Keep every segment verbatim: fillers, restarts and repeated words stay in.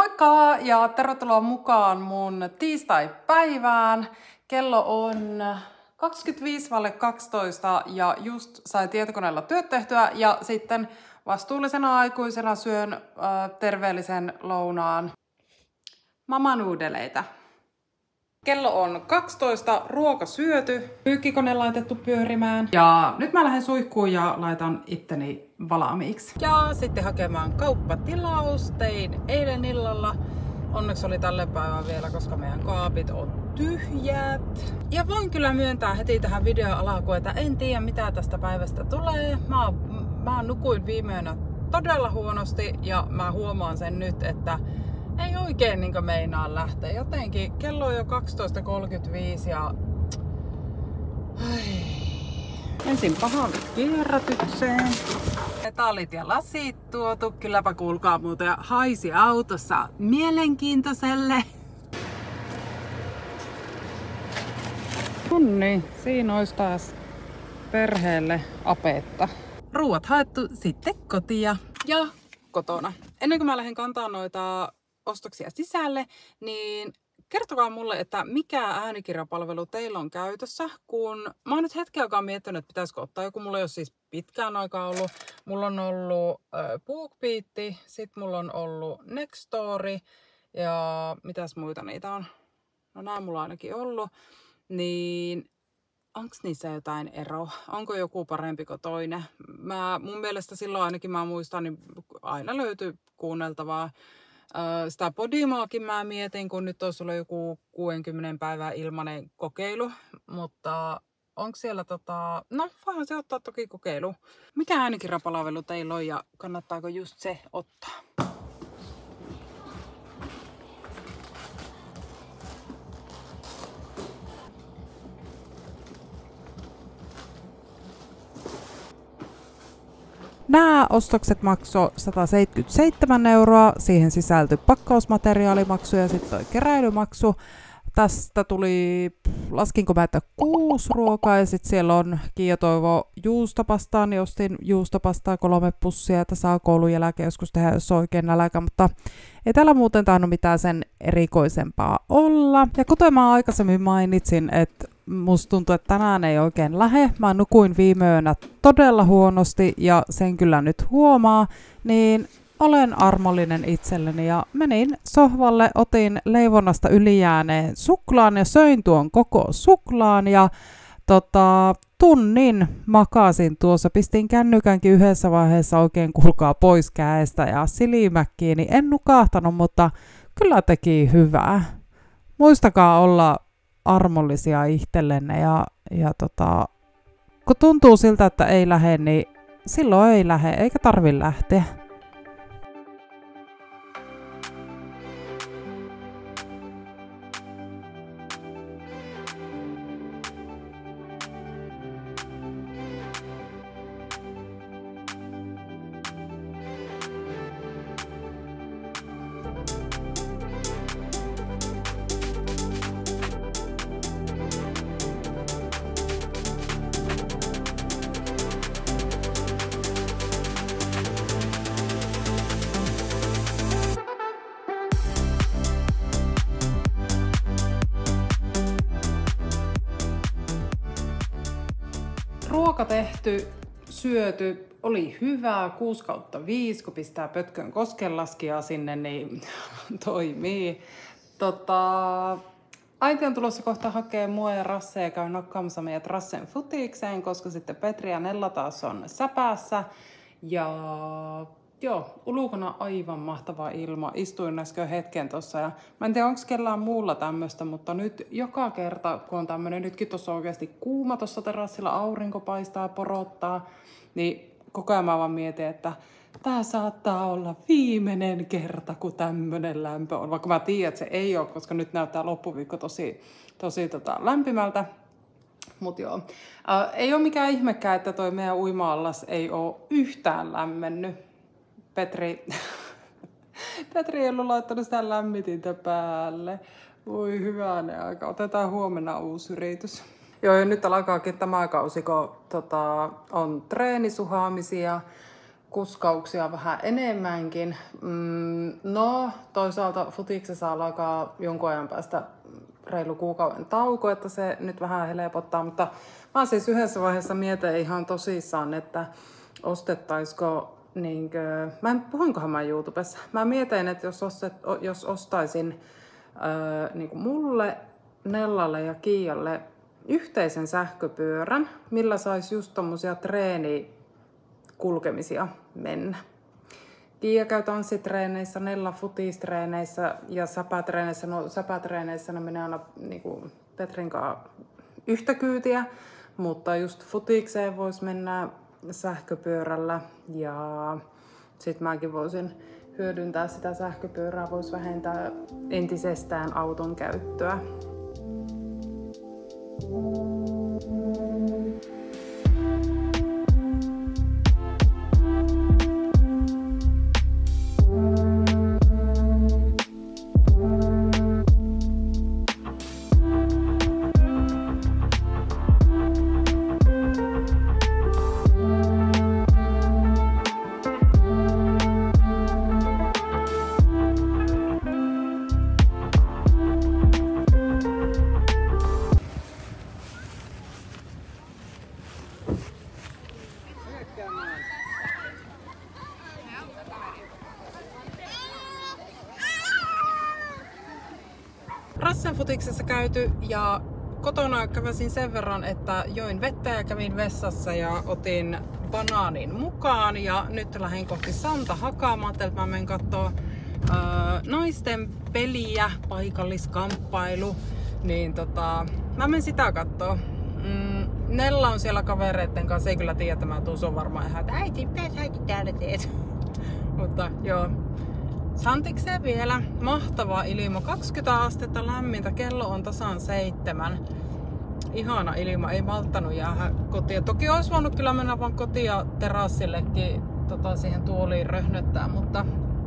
Moikka ja tervetuloa mukaan mun tiistai-päivään. Kello on kaksikymmentäviisi vaille kaksitoista ja just sai tietokoneella työt tehtyä ja sitten vastuullisena aikuisena syön äh, terveellisen lounaan mamanuudeleita. Kello on kaksitoista, ruoka syöty, pyykkikone laitettu pyörimään. Ja nyt mä lähden suihkuun ja laitan itteni valmiiksi. Ja sitten hakemaan kauppatilaus. Tein eilen illalla. Onneksi oli tälle päivään vielä, koska meidän kaapit on tyhjät. Ja voin kyllä myöntää heti tähän videon alkuun, että en tiedä mitä tästä päivästä tulee. Mä, mä nukuin viime yönä todella huonosti ja mä huomaan sen nyt, että ei oikein niin meinaa lähteä. Jotenkin kello on jo kaksitoista kolmekymmentäviisi ja ai. Ensin pahalit kierrätykseen. Metallit ja lasit tuotu. Kylläpä kuulkaa muuten haisi autossa mielenkiintoiselle. Nonni, siinä olisi taas perheelle apetta. Ruuat haettu, sitten kotia ja kotona. Ennen kuin mä lähden kantaa noita ostoksia sisälle, niin kertokaa mulle, että mikä äänikirjapalvelu teillä on käytössä, kun mä oon nyt hetken aikaa miettinyt, että pitäisikö ottaa joku, mulla ei ole siis pitkään aikaa ollut. Mulla on ollut äh, BookBeat, sit mulla on ollut Nextory ja mitäs muita niitä on? No nää mulla ainakin ollut. Niin onks niissä jotain eroa? Onko joku parempi kuin toinen? Mä, mun mielestä silloin ainakin mä muistan, niin aina löytyy kuunneltavaa. Sitä Podimaakin mä mietin, kun nyt olisi ollut joku kuusikymmentä päivää ilmainen kokeilu, mutta onko siellä tota... No, voihan se ottaa toki kokeilu. Mikä äänikirjapalvelu teillä on ja kannattaako just se ottaa? Nämä ostokset maksoi sata seitsemänkymmentäseitsemän euroa, siihen sisältyi pakkausmateriaalimaksu ja sitten toi keräilymaksu. Tästä tuli, laskinko mä, että kuusi ruokaa ja sitten siellä on Kiia toivo juustopastaa, niin ostin juustopastaa kolme pussia, että saa koulun jälkeen joskus tehdä, jos on oikein nälkä, mutta ei täällä muuten tainnut mitään sen erikoisempaa olla. Ja kuten mä aikaisemmin mainitsin, että musta tuntuu, että tänään ei oikein lähe. Mä nukuin viime yönä todella huonosti ja sen kyllä nyt huomaa, niin olen armollinen itselleni ja menin sohvalle, otin leivonnasta ylijääneen suklaan ja söin tuon koko suklaan ja tota, tunnin makasin tuossa. Pistin kännykänkin yhdessä vaiheessa oikein kuulkaa pois käestä ja silimäkkiin, niin en nukahtanut, mutta kyllä teki hyvää. Muistakaa olla armollisia itsellenne ja, ja tota, kun tuntuu siltä, että ei lähde, niin silloin ei lähde, eikä tarvi lähteä. Ruoka tehty, syöty, oli hyvää, kuusi kautta viisi, kun pistää pötkön koskenlaskijaa sinne, niin toimii. Tota, äiti on tulossa kohta hakee mua ja Rasse ja käy nakkaamassa meidät Rassen futiikseen, koska sitten Petri ja Nella taas on säpäässä. Ja joo, ulkona aivan mahtava ilma. Istuin äsken hetken tossa ja mä en tiedä onko kellään muulla tämmöstä, mutta nyt joka kerta kun on tämmönen, nytkin tossa on oikeasti kuuma tossa terassilla, aurinko paistaa, porottaa, niin koko ajan mä vaan mietin, että tää saattaa olla viimeinen kerta, kun tämmönen lämpö on. Vaikka mä tiedän, että se ei ole, koska nyt näyttää loppuviikko tosi, tosi tota, lämpimältä. Mut joo, äh, ei ole mikään ihmekään, että toi meidän uima-allas ei ole yhtään lämmennyt. Petri, Petri ei ollut laittanut sitä lämmitintä päälle. Voi hyvänen aika. Otetaan huomenna uusi yritys. Joo, ja nyt alkaakin tämä kausi, kun tota, on treenisuhaamisia. kuskauksia vähän enemmänkin. Mm, no, toisaalta futiksessa alkaa jonkun ajan päästä reilu kuukauden tauko, että se nyt vähän helpottaa, mutta mä siis yhdessä vaiheessa mietin ihan tosissaan, että ostettaisiko, niinkö, mä en, puhuinkohan mä YouTubessa, mä mietin, että jos, ostet, jos ostaisin öö, niin kuin mulle, Nellalle ja Kiialle yhteisen sähköpyörän, millä saisi just tommosia treenikulkemisia mennä. Kiia käy tanssitreeneissä, Nella futistreeneissä ja säpätreeneissä. No säpätreeneissä ne menee aina niinku Petrin kanssa yhtä kyytiä, mutta just futikseen voisi mennä sähköpyörällä ja sit mäkin voisin hyödyntää sitä sähköpyörää, voisi vähentää entisestään auton käyttöä. Rassen futiksessa käyty ja kotona käväsin sen verran, että join vettä ja kävin vessassa ja otin banaanin mukaan. Ja nyt lähdin kohti Santa Hakaamaa, että mä menen kattoo ää, naisten peliä, paikalliskamppailu. Niin tota, mä menen sitä kattoo. Mm, Nella on siellä kavereiden kanssa, ei kyllä tiedä, että mä tuun, se on varmaan ihan, että äiti, mitä säkin täällä teet? Mutta joo. Santikseen vielä. Mahtava ilma. kaksikymmentä astetta lämmintä. Kello on tasan seitsemän. Ihana ilma. Ei malttanut jäädä kotiin. Toki olisi voinut kyllä mennä vaan kotiin ja terassillekin tota, siihen tuoliin röhnöttää, mutta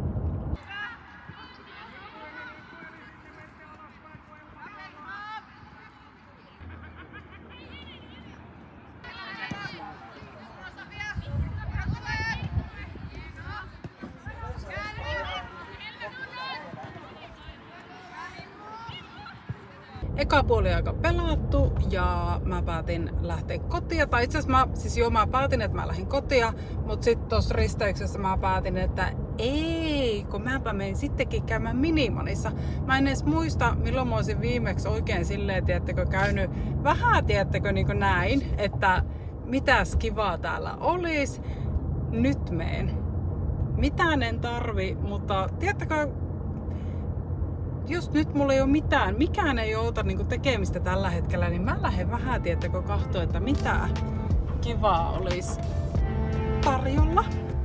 eka puoli aika pelattu ja mä päätin lähteä kotia. Tai itse asiassa mä, siis joo, mä päätin, että mä lähdin kotia, mutta sitten tuossa risteyksessä mä päätin, että ei, kun mäpä menin sittenkin käymään Minimonissa. Mä en edes muista, milloin mä olisin viimeksi oikein silleen, tiedättekö, käynyt vähän, tiedättekö, niin kuin näin, että mitäs kivaa täällä olisi. Nyt meen. Mitään en tarvi, mutta tiedättekö, just nyt mulla ei ole mitään, mikään ei outa niinku tekemistä tällä hetkellä, niin mä lähden vähän, tiettäkö, kahtoon, että mitä kivaa olisi tarjolla.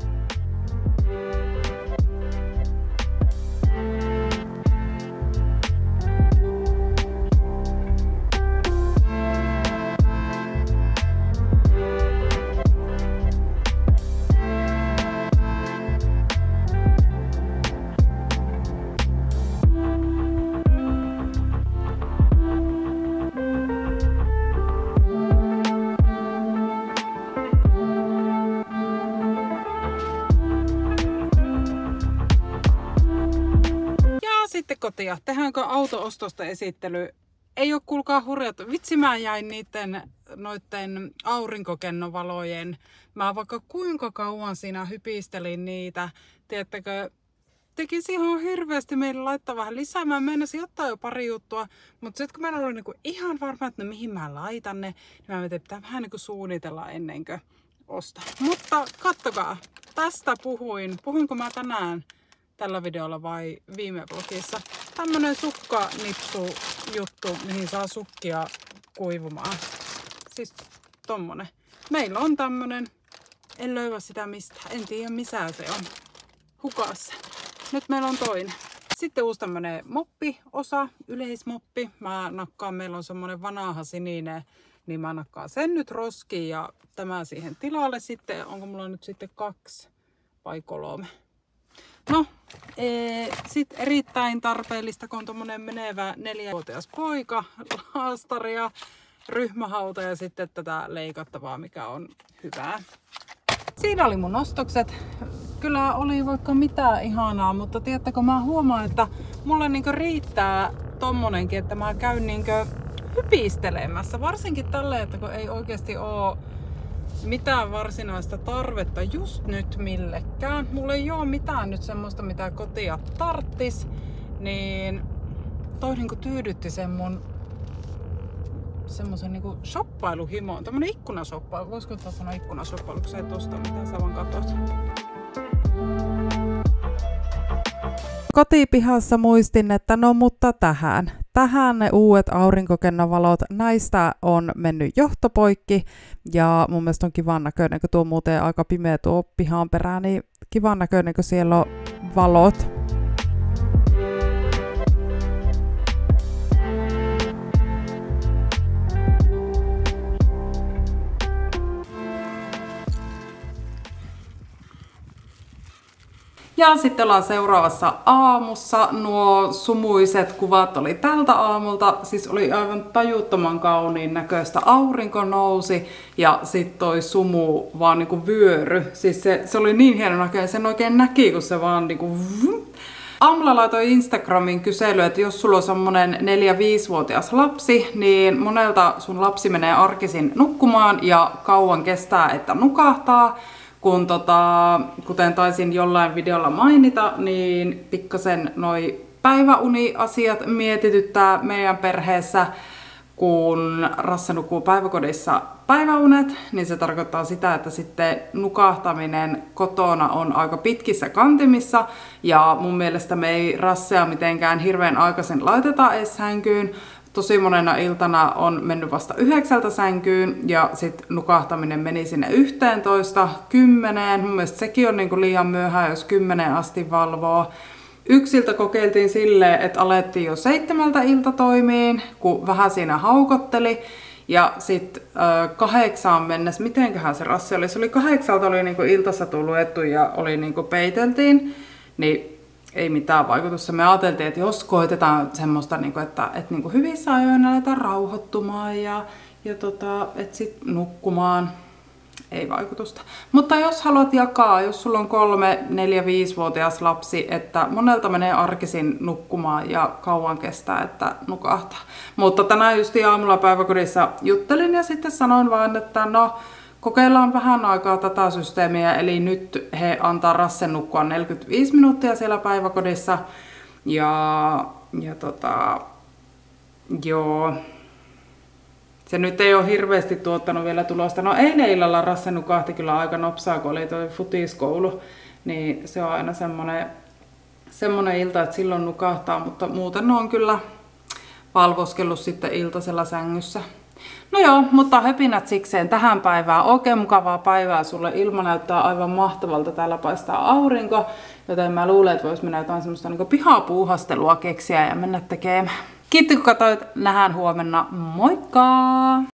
Sitten kotia. Tehdäänkö auto-ostosta esittely? Ei ole kuulkaa hurjat. Vitsi, mä jäin niiden noitten aurinkokennovalojen. Mä vaikka kuinka kauan siinä hypistelin niitä. Tiedättekö, tekisi ihan hirveästi meille laittaa vähän lisää. Mä meinasin ottaa jo pari juttua, mutta sitten kun mä olin niinku ihan varma, että no mihin mä laitan ne, niin mä mietin, että pitää vähän niinku suunnitella ennen kuin ostaa. Mutta kattokaa, tästä puhuin. Puhuinko mä tänään tällä videolla vai viime vlogissa? Tämmönen sukkanipsu juttu, mihin saa sukkia kuivumaan. Siis tommonen. Meillä on tämmönen. En löyä sitä mistään. En tiedä missä se on. Hukassa. Nyt meillä on toinen. Sitten uusi tämmönen moppiosa, yleismoppi. Mä nakkaan, meillä on semmonen vanha sininen, niin mä nakkaan sen nyt roskiin ja tämä siihen tilalle. Sitten onko mulla nyt sitten kaksi vai kolme? No, ee, sitten erittäin tarpeellista, kun on tommonen menevä neljävuotias poika, laastaria, ryhmähauta ja sitten tätä leikattavaa, mikä on hyvää. Siinä oli mun ostokset. Kyllä oli vaikka mitä ihanaa, mutta tiedättekö, mä huomaan, että mulle niinku riittää tommonenkin, että mä käyn niinku hypistelemässä. Varsinkin tälleen, että kun ei oikeasti oo mitään varsinaista tarvetta just nyt millekään. Mulla ei oo mitään nyt semmoista, mitä kotia tarttis, niin toi niinku tyydytti sen mun semmosen niinku shoppailuhimoon. Tämmönen ikkunashoppailu. Voisiko tässä sanoa ikkunashoppailu, kun sä et osta mitään, sä vaan katot. Kotipihassa muistin, että no mutta tähän. Tähän ne uudet aurinkokennovalot, näistä on mennyt johtopoikki ja mun mielestä on kivan näköinen, kun tuo muuten aika pimeä tuo pihaan perään, niin kivan näköinen, kun siellä on valot. Ja sitten ollaan seuraavassa aamussa. Nuo sumuiset kuvat oli tältä aamulta. Siis oli aivan tajuttoman kauniin näköistä. Aurinko nousi ja sitten toi sumu vaan niinku vyöry. Siis se, se oli niin hieno näköinen. Sen oikein näki, kun se vaan niinku... Aamulla laitoin Instagramin kysely, että jos sulla on semmonen neljä-viisivuotias lapsi, niin monelta sun lapsi menee arkisin nukkumaan ja kauan kestää, että nukahtaa. Kun tota, kuten taisin jollain videolla mainita, niin pikkasen noi päiväuni-asiat mietityttää meidän perheessä. Kun Rasse nukkuu päiväkodissa päiväunet, niin se tarkoittaa sitä, että sitten nukahtaminen kotona on aika pitkissä kantimissa. Ja mun mielestä me ei Rassea mitenkään hirveän aikaisin laiteta edes sänkyyn. Tosi monena iltana on mennyt vasta yhdeksältä sänkyyn ja sitten nukahtaminen meni sinne yhteentoista, kymmeneen. Mun mielestä sekin on niinku liian myöhään, jos kymmeneen asti valvoo. Yksiltä kokeiltiin silleen, että alettiin jo seitsemältä iltatoimiin, kun vähän siinä haukotteli. Ja sitten äh, kahdeksaan mennessä, mitenköhän se Rassi oli? Se oli kahdeksalta oli niinku iltasatu luettu ja oli niinku peiteltiin. Niin ei mitään vaikutusta. Me ajateltiin, että jos koitetaan semmoista, että, että hyvissä ajoin aletaan rauhoittumaan ja, ja tota, että sit nukkumaan, ei vaikutusta. Mutta jos haluat jakaa, jos sulla on kolme, neljä, viisivuotias lapsi, että monelta menee arkisin nukkumaan ja kauan kestää, että nukahtaa. Mutta tänään just aamulla päiväkodissa juttelin ja sitten sanoin vaan, että no, kokeillaan vähän aikaa tätä systeemiä, eli nyt he antaa Rassen nukkua neljäkymmentäviisi minuuttia siellä päiväkodissa. Ja, ja tota, joo, se nyt ei ole hirveästi tuottanut vielä tulosta. No eilen illalla Rassen nukahti kyllä aika nopsaa, kun oli toi futiskoulu, niin se on aina semmonen, semmonen ilta, että silloin nukahtaa, mutta muuten on kyllä valvoskellut sitten iltasella sängyssä. No joo, mutta höpinät sikseen tähän päivään. Oikein mukavaa päivää sulle. Ilma näyttää aivan mahtavalta. Täällä paistaa aurinko, joten mä luulen, että vois mennä jotain semmoista niin pihapuuhastelua keksiä ja mennä tekemään. Kiitos kun katsoit. Nähdään huomenna. Moikka!